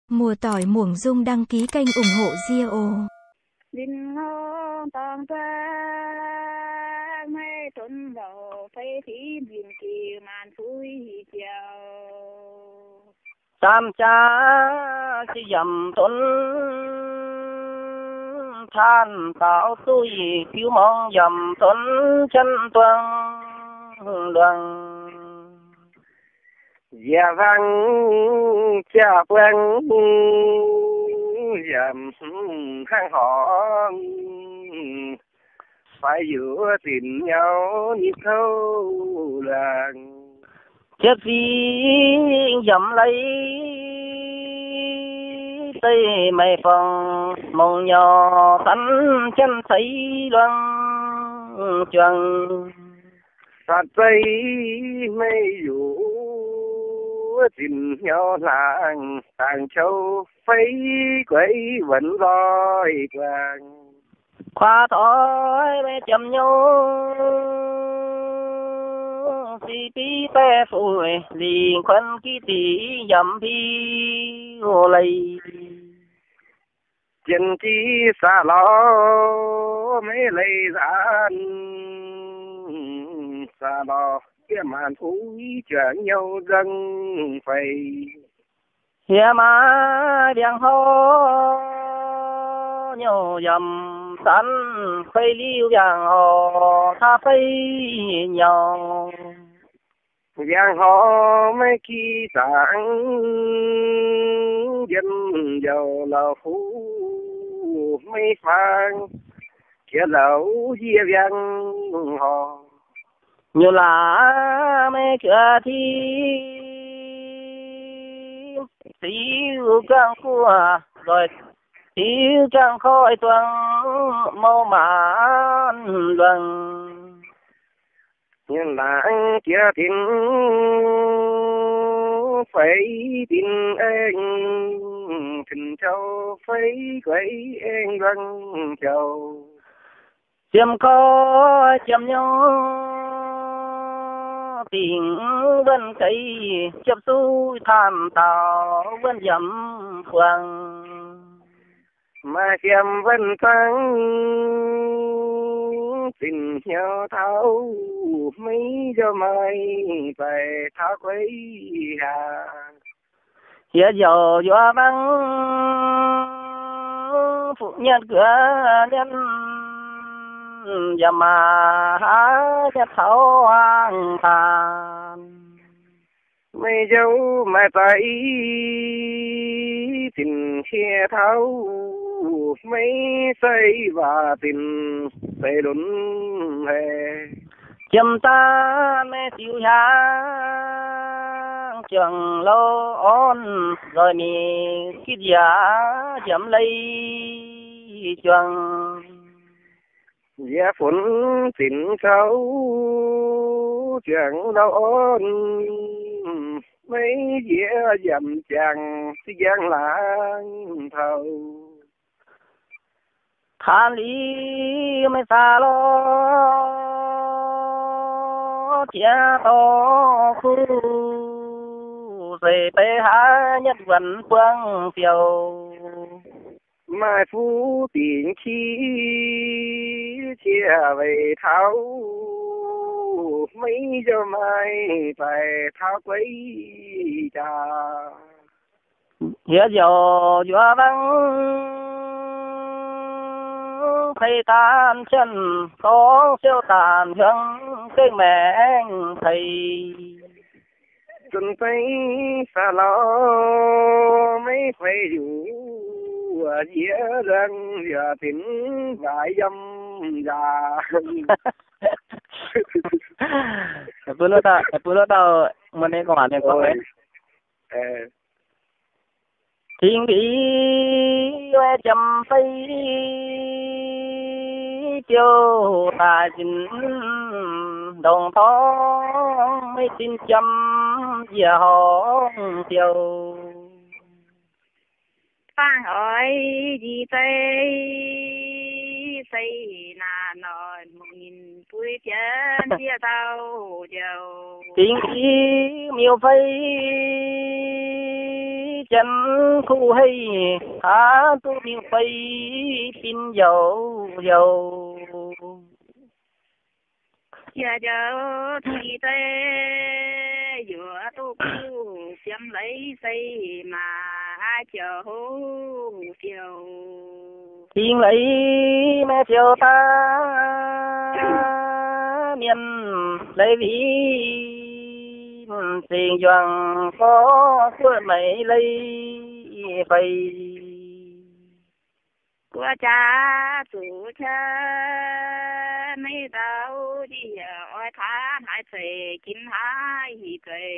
Mùa tỏi muỗng dung đăng ký kênh ủng hộ Dio. Đinh ngô tòng toan mê tuấn đầu phê thí biển kỳ màn phui chiều tam cha chỉ dầm tuấn than tạo tôi phiêu mong dầm tuấn chân tuân luận dạ vang cha quen dầm khang họ phải giữa tìm nhau như thâu làng chết vì dầm lấy tây mây phòng mong nhỏ tánh chân thấy loan trần sát tây mây vũ tìm nhau làng tàng châu phấy quấy vẫn loi quàng khoa thói mê chầm nhau si tí té phủi liền khuân ký tí dầm phi hồ lầy chân chi xa lo mấy lầy giãn xa lo cái màn thúi chuyển nhau răng phầy hiệp mà điang hô nhau dầm sẵn phây liêu vàng hồ tha phây nhau vàng hồ mấy kỳ tạng dân giàu là phú mấy phang kia lẩu chia vàng hồ như là mấy cửa thi xíu căng cua rồi xíu căng khói tuần màu mãn luận như là kia tin phải tin anh thình châu phải quấy anh vâng châu chiêm có chiêm nhau tình vân cây chấp su tham tàu vân dầm phường mà chiêm vân phăng tình nhau tháo mấy cho mai phải tháo quấy hà hiện giờ gió vắng phụ nhân cửa nhân dầm mà há chất thấu hoang tàn mấy dấu mai tay tình xe tháo mấy xây và tình xây đốn hè chầm ta mê siêu hàng trường lâu ôn rồi mi kít giá chấm lấy trường giá phun tình khâu trường lâu ôn mấy dĩa dầm chàng si giang lãng thầu than lý mới xa lo chia to khu rồi bê há nhất vẫn quang phiêu mai phú tiền chi chia về tháo mấy giờ mai phải tháo quấy trà hiện giờ gió vắng thầy tan chân có siêu tàn hương cây mẹ thầy tuần tây xa lo mấy phải dù dĩa răng giờ tính vài dâm già Pulo tao mana ko ane ko thiên đi chăm phây chiều ta chính đồng thó mấy tin chăm giờ họ chiều phan hỏi gì tây xây là nồi một nghìn tuổi chân chia tao dầu tiếng miêu phây chân khu hay há tu miêu phay pin dầu dầu giờ thì tê vừa tu xem lấy xây mà chờ chiều tiếng lấy mẹ chiều ta miền lấy ví tình doang có suốt mấy lấy vậy của cha chủ cha mấy tao đi ở thả hai trời kín hai trời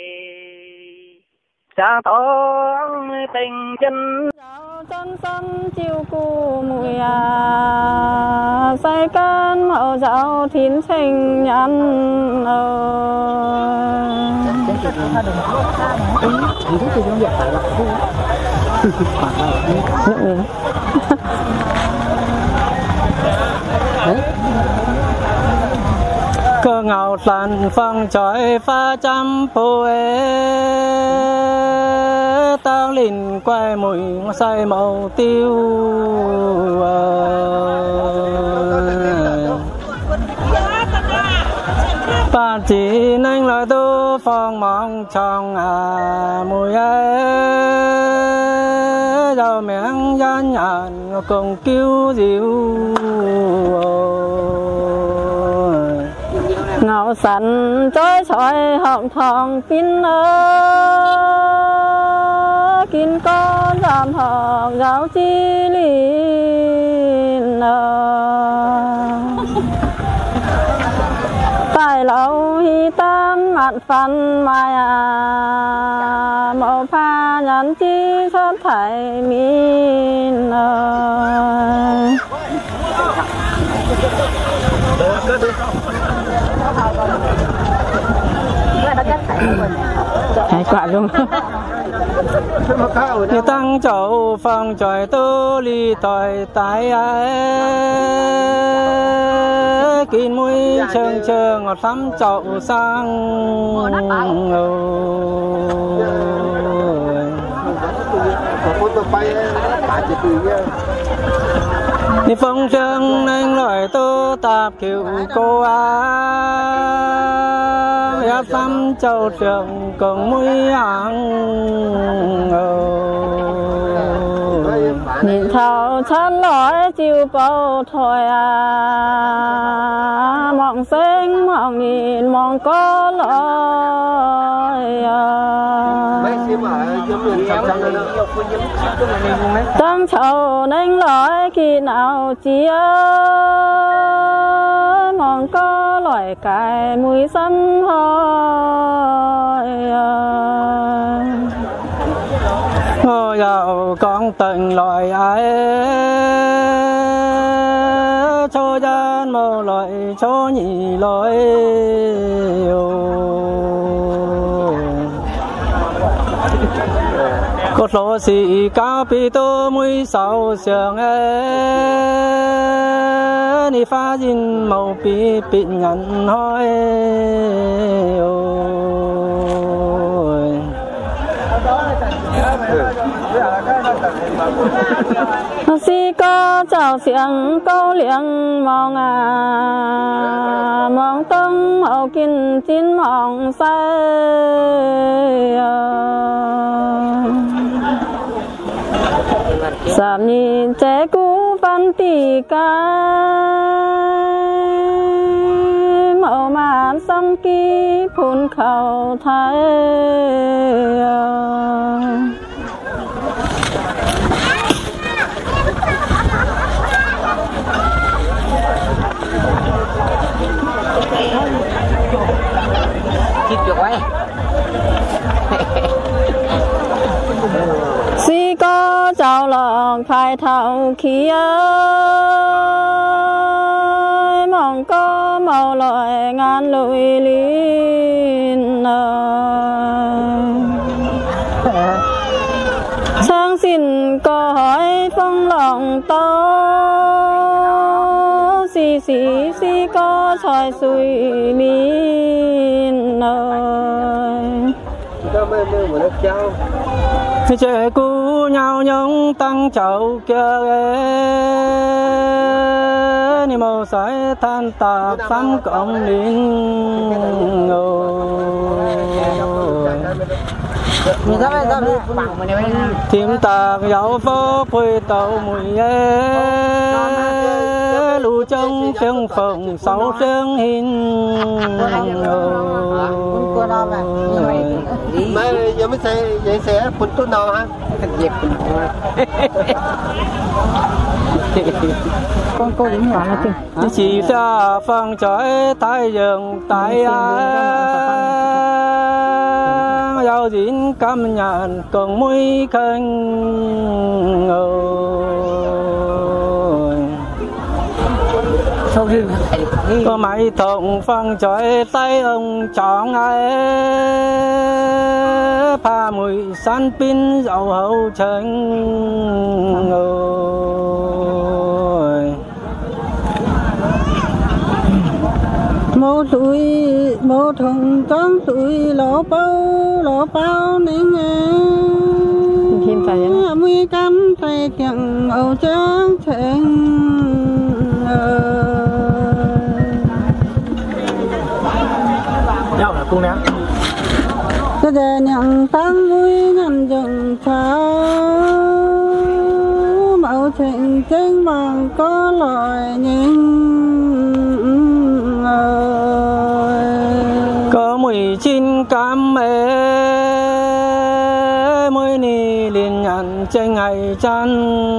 cha tông tình chân chân sân chiều cu mùi say cơn màu dạo thiên sinh nhân cơ ngạo sàn phong trọi pha trăm phôi tao lìn quay mùi say màu tiêu và chỉ nên là tu phong mong trong mùi giàu miếng gian nhàn cùng cứu diệu ngạo sẵn trôi sỏi họng thòng pin kín con giảm học giáo chi lìn tại lâu hi tam mặt phần mai mẫu pha nhắn chi xuất thải min Thái quả luôn. Như tăng chậu phong trời tô ly tỏi tái kín mũi trơn trơn ngọt sắm chậu sang đi phong trương anh loại tô tạp kiểu cô ép xăm châu trường cùng mũi hàng nhìn thảo chân lói chiều bầu thôi mong xinh mong nhìn mong có lối tăng chầu nên lói khi nào chia mong có loại cài mùi xăm hơi ngô dạo con tận loại ai cho dân một loại cho nhị loại có số sĩ cao bị tô mũi sầu sương ni pha dinh màu bị nhận hỏi si có chào xiềng câu liệng mong mong tông màu kinh chín mong say sạm nhìn trẻ cũ văn tì ca màu màn sông ký phun khẩu thái si có chào lòng phải thảo khí ơi mong có màu loại ngàn lụi linh sang xin có hỏi phong lòng to si có soi suy min chế cú nhau nhung tăng chậu kia ni màu sải than tạc sắm cộng linh tìm tạc dạo phố quê tàu mùi lù trong tiếng phồng sáu tiếng hình mấy giờ mới xây vậy sẽ phun tốt nào hả con cô cũng nhỏ là chỉ ra phong trái thái dương tại giao diễn cảm nhận còn mũi khanh có máy thùng phong trái tay ông chọn ai pha mùi san pin dầu hậu chân mô thùng con tuổi lỗ bao nên thêm phải mươi cắm tay chẳng âu trắng thành nhau là cung nè cái đề nhận tăng mũi nhận dừng tháo mẫu thịnh trên bằng có loài nhìn có mùi chín cam mê mùi ni liền nhận trên ngày chăn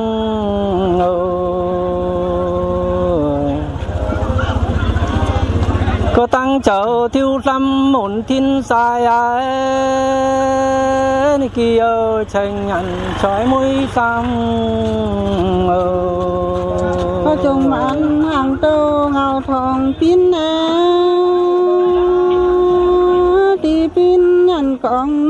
có tăng chậu thiêu lâm môn thiên sai ai kia tranh nhận trói mũi xăm có chung ăn hàng tô ngào thòng pin nè thì pin nhận con